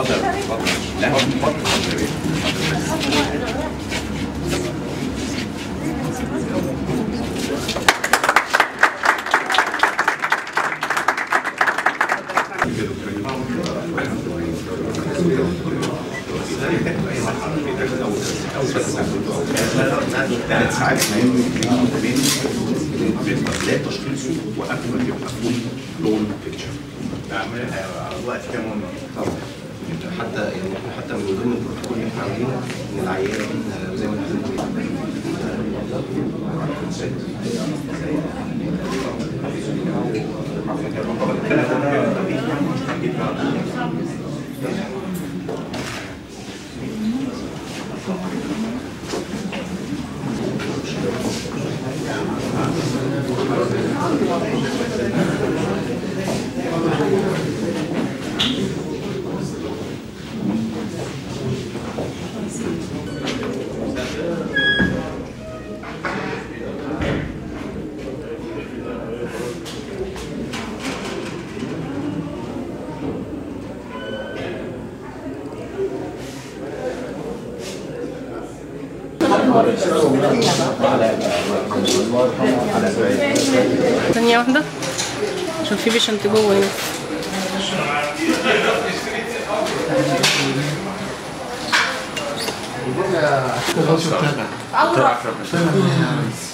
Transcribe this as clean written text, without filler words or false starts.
اتفضل اتفضل. لا اتفضل يا بيه. ثلاث ساعات بين بداية تشخيصه وقبل ما يبقى فول لون بيكتشر. وقت كام طبعا حتى من ضمن البروتوكول اللي احنا عاملينه ان العيان زي ما ثانية واحدة عشان في بيشنت جوه هنا.